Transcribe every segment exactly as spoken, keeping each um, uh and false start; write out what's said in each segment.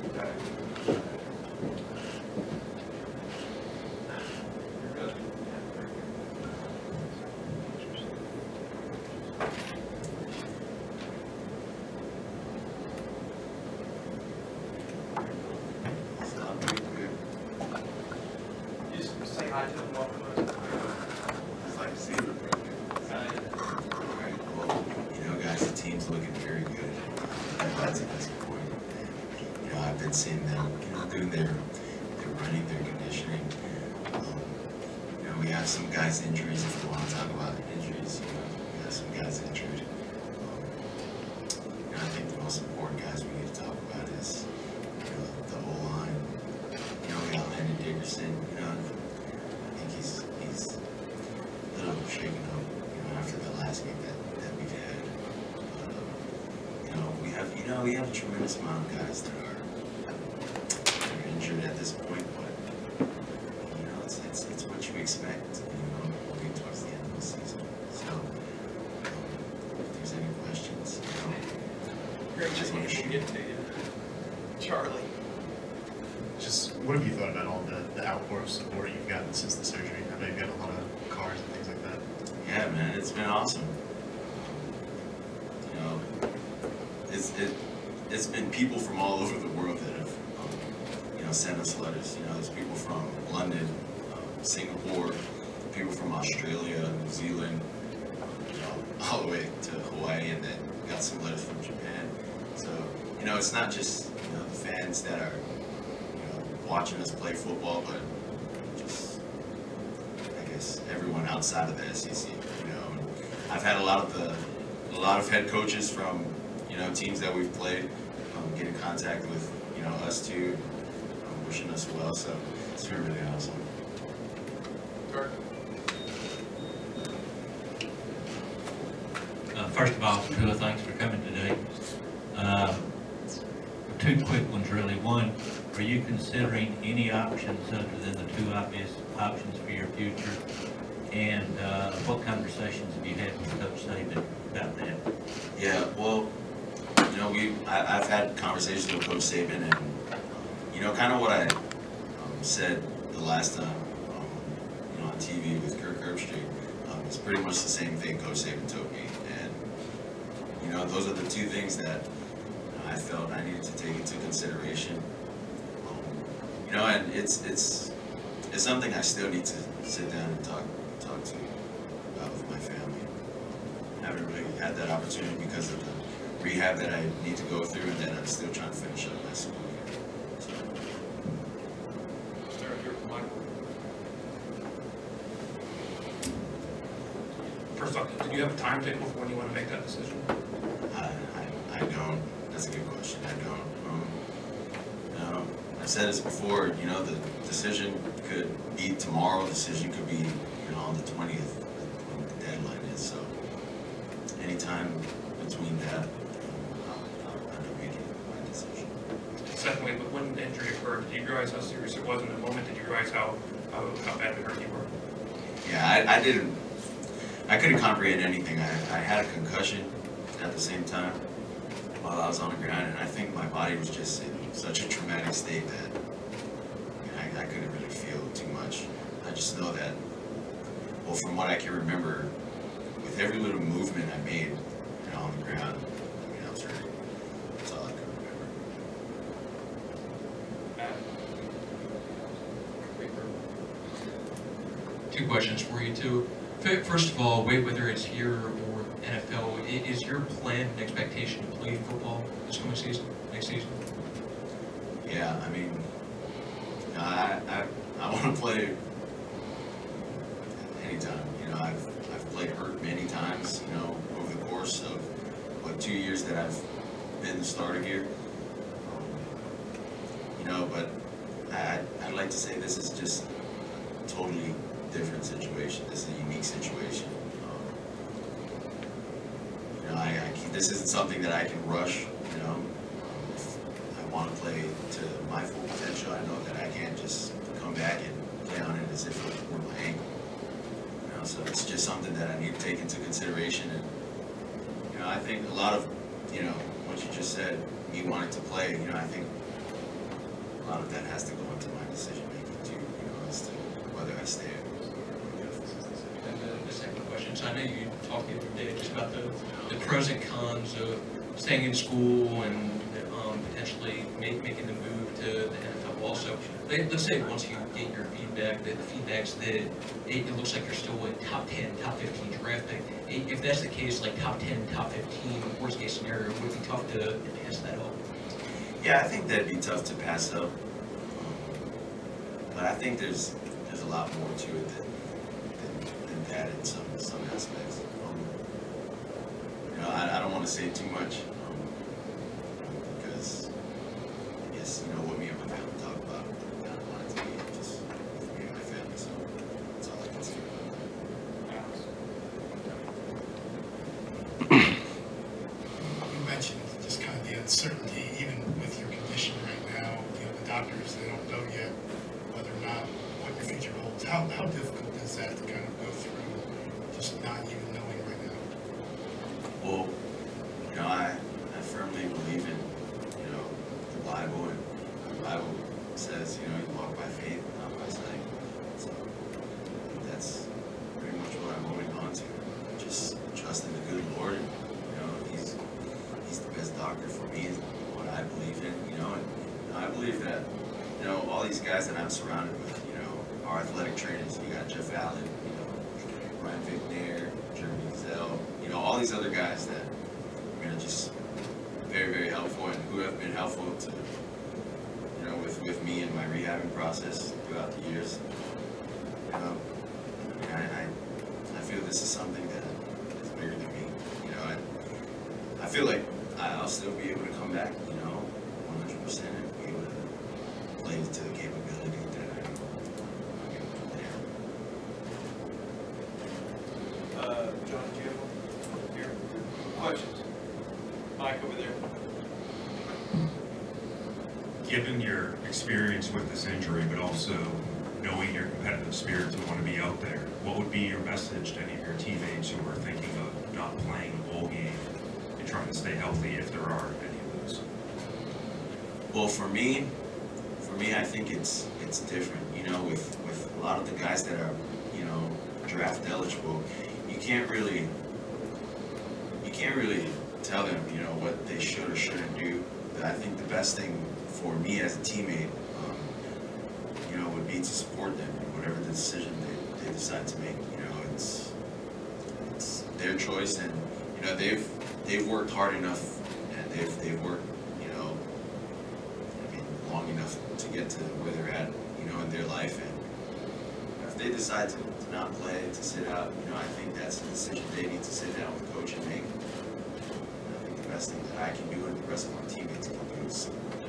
Seeing them, you know, doing their their running, their conditioning. Um, you know, we have some guys injuries. If we want to talk about injuries, you know, we have some guys injured. Um, you know, I think the most important guys we need to talk about is, you know, the O line. You know, we got Landon Dickerson. You know, I think he's he's a little shaken up. You know, after the last game that that we've had. But, um, you know, we have you know we have a tremendous amount of guys that are injured at this point, but you know, it's it's it's what you expect, you know, moving towards the end of the season. So, um, if there's any questions, you know, Greg, just want to get to you, Charlie. Just what have you thought about all the the outpour of support you've gotten since the surgery? I know you've got a lot of cars and things like that. Yeah, man, it's been awesome. You know, it's it it's been people from all over the world that have. You know, send us letters. You know, there's people from London, um, Singapore, people from Australia, New Zealand, you know, all the way to Hawaii, and then got some letters from Japan. So, you know, it's not just, you know, the fans that are, you know, watching us play football, but just, I guess, everyone outside of the S E C. You know, and I've had a lot of the, a lot of head coaches from, you know, teams that we've played, um, get in contact with, you know, us too. Wishing us well, so it's been really awesome. Uh, first of all, Tua, thanks for coming today. Uh, two quick ones, really. One, are you considering any options other than the two obvious options for your future? And uh, what conversations have you had with Coach Saban about that? Yeah, well, you know, we I, I've had conversations with Coach Saban, and you know, kind of what I um, said the last time, um, you know, on T V with Kirk Herbstreit, um, it's pretty much the same thing Coach Saban told me. And, you know, those are the two things that I felt I needed to take into consideration. Um, you know, and it's it's it's something I still need to sit down and talk talk to about with my family. I haven't really had that opportunity because of the rehab that I need to go through, and then I'm still trying to finish up my school. First off, did you have a timetable for when you want to make that decision? I, I, I don't. That's a good question. I don't. Um, you know, I've said this before, you know, the decision could be tomorrow, the decision could be, you know, on the twentieth, when the deadline is. So anytime between that, I'll, I'll end up making my decision. Secondly, but when the injury occurred, did you realize how serious it was in the moment? Did you realize how, how, how badly hurt you were? Yeah, I, I didn't. I couldn't comprehend anything. I, I had a concussion at the same time while I was on the ground, and I think my body was just in such a traumatic state that I, I couldn't really feel too much. I just know that, well, from what I can remember, with every little movement I made, you know, on the ground, I mean, I was hurting. That's all I could remember. Two questions for you, too. First of all, whether it's here or N F L, is your plan and expectation to play football this coming season, next season? Yeah, I mean, I I, I want to play anytime. You know, I've I've played hurt many times. You know, over the course of what two years that I've been the starter here. Um, you know, but I I'd like to say this is just totally different situation. This is a unique situation. Um, you know, I, I this isn't something that I can rush. You know, um, if I want to play to my full potential, I know that I can't just come back and play on it as if it were my ankle. You know, so it's just something that I need to take into consideration. And you know, I think a lot of, you know, what you just said, me wanting to play. You know, I think a lot of that has to go into my decision making too, you know, as to whether I stay or go. And the, the second question, so I know you talked the other day just about the, the pros and cons of staying in school and um, potentially make, making the move to the N F L also. Let- Let's say once you get your feedback, that the feedback's that it, it looks like you're still a top ten, top fifteen draft pick. I- If that's the case, like top ten, top fifteen, worst case scenario, would it be tough to, to pass that up? Yeah, I think that'd be tough to pass up. Um, But I think there's there's a lot more to it than, than, than that in some some aspects. Um, you know, I, I don't want to say too much um, because I guess you know what me and my family talk about. I don't want it to be just with me and my family, so that's all I can say about that. You mentioned just kind of the uncertainty, even with your condition right now, you know, the doctors, they don't know yet whether or not what your future holds. How, how difficult is that to kind of go through, just not even knowing right now? Well, you know, I, I firmly believe in, you know, the Bible, and the Bible says, you know, you walk by faith, not by sight. So that's pretty much what I'm holding on to. Just trusting the good Lord, and, you know, he's he's the best doctor for me, is what I believe in, you know, and you know, I believe that, you know, all these guys that I'm surrounded with, you know, are athletic trainers. You got Jeff Allen, you know, Ryan Vicknair, Jeremy Gazelle, you know, all these other guys that, you know, just very, very helpful, and who have been helpful to, you know, with, with me in my rehabbing process throughout the years. You know, I mean, I, I, I feel this is something that is bigger than me, you know, and I feel like I'll still be able to come back, you know, one hundred percent, and be able to play to the capability that I am there. Uh, John, do you have one? Here. Questions? Mike, over there. Given your experience with this injury, but also knowing your competitive spirit to want to be out there, what would be your message to any of your teammates who are thinking of not playing a bowl game and trying to stay healthy, if there are any of those? Well, for me, for me, I think it's it's different. You know, with with a lot of the guys that are, you know, draft eligible, you can't really you can't really tell them, you know, what they should or shouldn't do. But I think the best thing for me as a teammate, um, you know, would be to support them in whatever the decision they, they decide to make. You know, it's it's their choice, and you know, they've they've worked hard enough, and they've they've worked, you know, I mean, long enough to get to where they're at, you know, in their life. And if they decide to, to not play, to sit out, you know, I think that's a decision they need to sit down with the coach and make. And I think the best thing that I can do and the rest of my teammates can do is support them.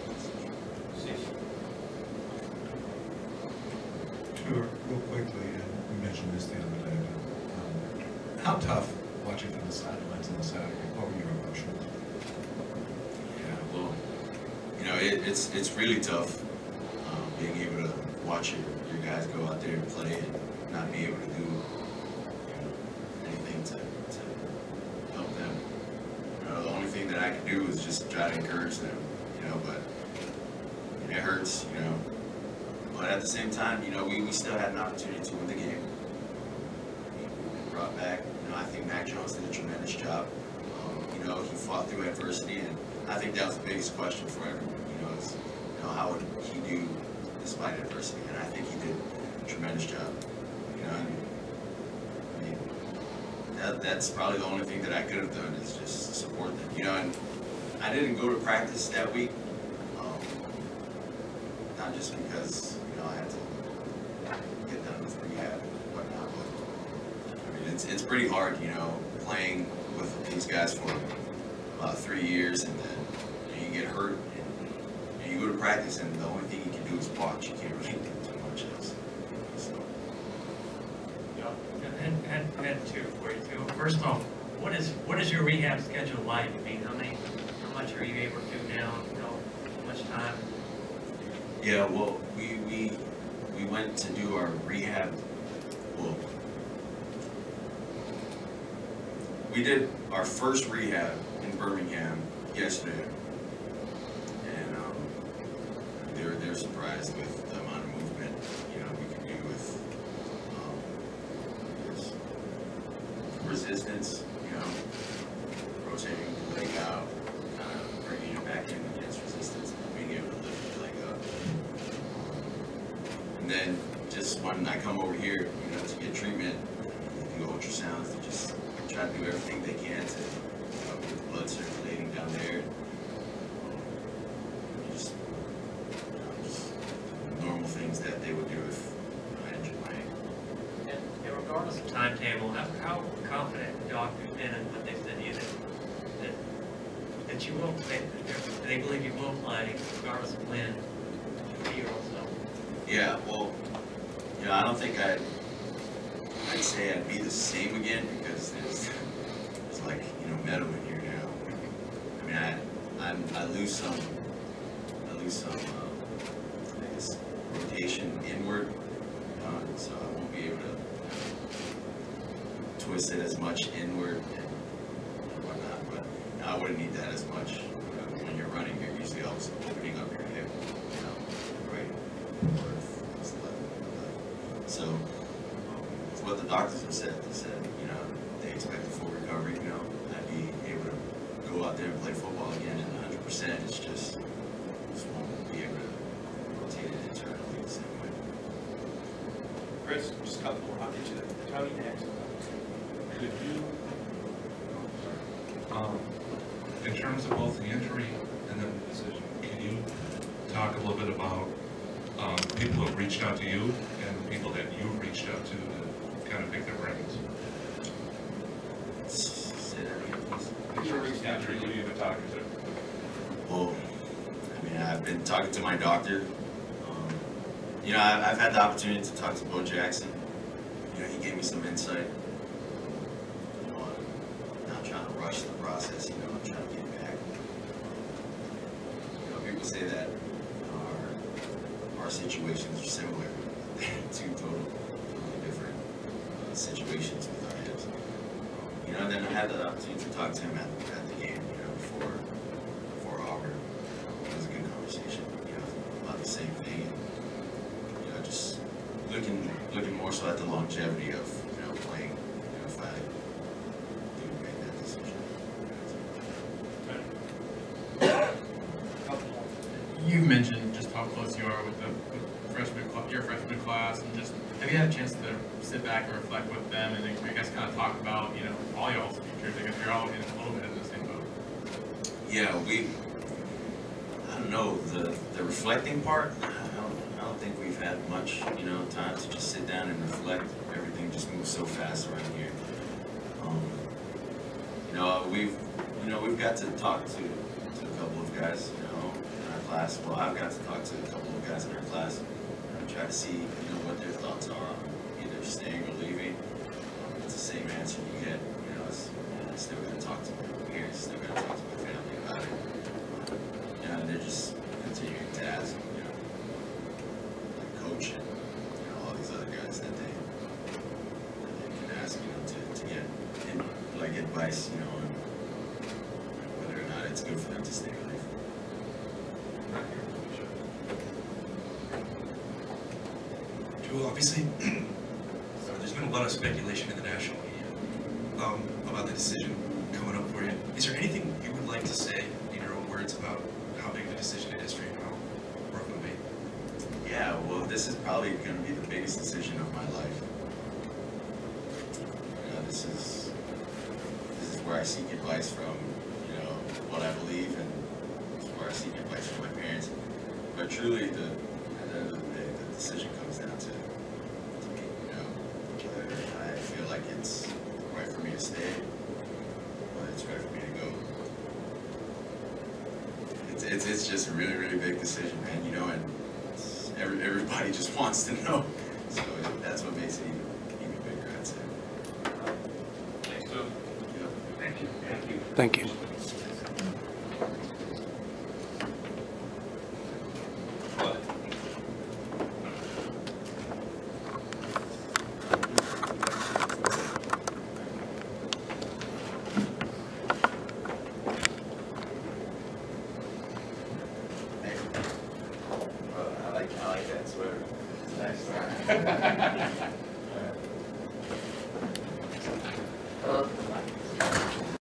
Sure, real quickly, and we mentioned this the other day, but um, how tough watching from the sidelines on Saturday? What were your emotions? Yeah, well, you know, it, it's it's really tough um, being able to watch your, your guys go out there and play and not be able to do, you know, anything to, to help them. You know, the only thing that I can do is just try to encourage them, you know, but it hurts, you know. But at the same time, you know, we, we still had an opportunity to win the game. We we brought back, you know, I think Mac Jones did a tremendous job. Um, you know, he fought through adversity, and I think that was the biggest question for everyone, you know, is, you know, how would he do despite adversity? And I think he did a tremendous job, you know, and I mean, that, that's probably the only thing that I could have done is just support them, you know, and I didn't go to practice that week, um, not just because, you know, I had to get done with rehab and whatnot, but I mean, it's, it's pretty hard, you know, playing with these guys for about three years and then you, know, you get hurt and, and you go to practice and the only thing you can do is watch. You can't really do too much else. So. And, and, and two for you too. First off, what is what is your rehab schedule like? I mean, how many, how much are you able to do now? You know, how much time? Yeah, well, we we we went to do our rehab. Well, we did our first rehab in Birmingham yesterday, and um, they were, they were surprised with the amount of movement, you know, we can do with, um, there's resistance, you know, rotating the leg out, kind of bringing it back in against resistance, being able to lift the leg up. And then just when I come over here, you know, to get treatment, do ultrasounds, to just try to do everything they can to, you know, get the blood circulating down there. Just, you know, just normal things that they would do if I injured my ankle. And and regardless of timetable, how, how confident the doctor's been in what they said to you that, that, that you will play, that they believe you will play regardless of when, a year or so? Yeah, well, you know, I don't think I'd, I'd say I'd be the same again because there's, there's like, you know, metal in here now. I mean, I, I'm, I lose some, I lose some, uh, I guess, rotation inward, uh, so I won't be able to twist it as much inward and whatnot, but you know, I wouldn't need that as much. You know, when you're running, you're usually also opening up your hip, you know, right, or left, left. So, um, it's what the doctors have said. They said, you know, they expect a full recovery, you know, I'd be able to go out there and play football again at one hundred percent. It's just, just won't be able to rotate it internally the same way. Chris, just a couple more, I'll get you there. Tony next. Could you, um, in terms of both the injury and then the decision, can you talk a little bit about um, people who have reached out to you and the people that you've reached out to to kind of pick their brains? Say that again, please. In terms of the injury, who you've been talking to? Well, I mean, I've been talking to my doctor. Um, you know, I've, I've had the opportunity to talk to Bo Jackson. You know, he gave me some insight. You know, I'm not trying to rush the process, you know, I'm trying to get back. You know, people say that our, our situations are similar. Two total, totally different uh, situations with our hips. You know, and then I had the opportunity to talk to him at, at the game, you know, before, before Auburn. It was a good conversation, you know, about the same thing. And, you know, just looking, looking more so at the longevity of, you know, playing, you know, if I do make that decision. You mentioned just how close you are with the with freshman, cl- your freshman class, and just have you had a chance to sit back and reflect with them, and I guess kind of talk about, you know, all y'all's futures? I guess you're all in a little bit in the same boat. Yeah, we, I don't know, the, the reflecting part, I don't, I don't think we've had much, you know, time to just sit down and reflect. Everything just moves so fast around here. Um, you know, we've, you know, we've got to talk to, to a couple of guys, you know, in our class. Well, I've got to talk to a couple of guys in our class and try to see, you know, what their thoughts are on either staying or leaving. Um, it's the same answer you get, you know, it's, I still got to talk to my parents, still got to talk to my family about it. You know, and they're just continuing to ask, you know, like coach and, you know, all these other guys that they, that they can ask, you know, to, to get, in, like, advice, you know, on whether or not it's good for them to stay or leave. Well, obviously, there's been a lot of speculation in the national media um, about the decision coming up for you. Is there anything you would like to say in your own words about how big the decision is for you and how rough it will be? Yeah, well, this is probably going to be the biggest decision of my life. You know, this is this is where I seek advice from, you know, what I believe, and this is where I seek advice from my parents. But truly, the at the end of the day, the decision comes down to, to me, you know, whether I feel like it's right for me to stay, whether it's right for me to go. It's, it's, it's just a really, really big decision, man, you know, and it's, every, everybody just wants to know. So it, that's what makes it even, even bigger, I'd say. Thanks, Lou. Yeah. Thank you. Thank you. Thank you. like, I like that sweater. Nice.